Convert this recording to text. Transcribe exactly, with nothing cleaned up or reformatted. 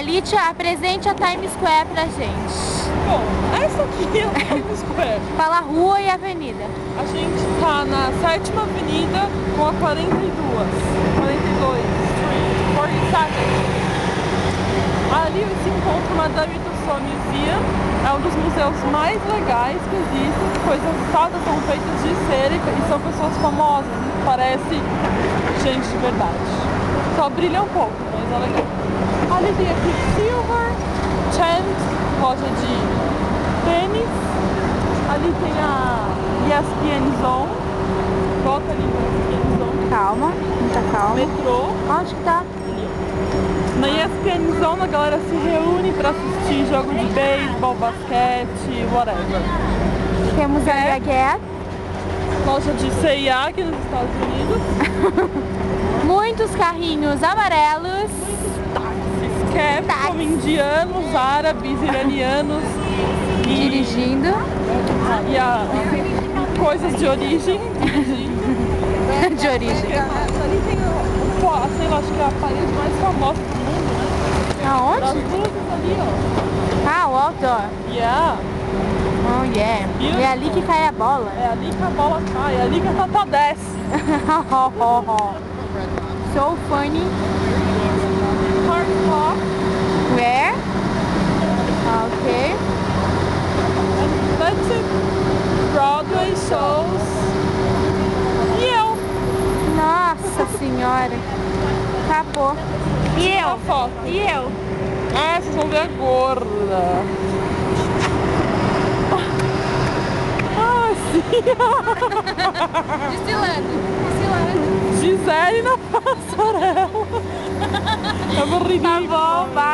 Lítia, apresente a Times Square pra gente. Bom, essa aqui é a Times Square. Fala rua e avenida. A gente tá na sétima avenida com a quarenta e dois. quarenta e dois Street, quarenta e sete. Ali se encontra o Madame Tussauds Museum. É um dos museus mais legais que existem. Coisas todas são feitas de cera e são pessoas famosas. Parece gente de verdade. Só brilha um pouco, mas é legal. Ali tem aqui Silver, Chant, loja de tênis. Ali tem a E S P N Zone. Volta ali para E S P N Zone. Calma, muita calma. Metrô. Onde que tá? Na E S P N Zone a galera se reúne para assistir jogo de beisebol, basquete, whatever. Temos a É. Baguette. Loja de C e A aqui nos Estados Unidos. Muitos carrinhos amarelos. Táxis, cab, Táxi. como indianos, árabes, iranianos. E, Dirigindo. e a, coisas de origem. De origem. Ali tem o, o, sei lá, acho que é a parede mais famosa do mundo, né? Das Aonde? luzes ali, ó. Ah, o outdoor. Yeah. Oh, yeah. É ali que cai a bola. É ali que a bola cai, é ali que a Tata desce. So funny. Hard Rock. Where? Ok. That's it. Broadway shows. E eu. Nossa senhora. Acabou. E A eu? foto. E eu? Ah, vocês vão ver a gorda. Ah, sim. Desfilando. Desfilando. Gisele na passarela. Eu vou rir. Tá bom, vai.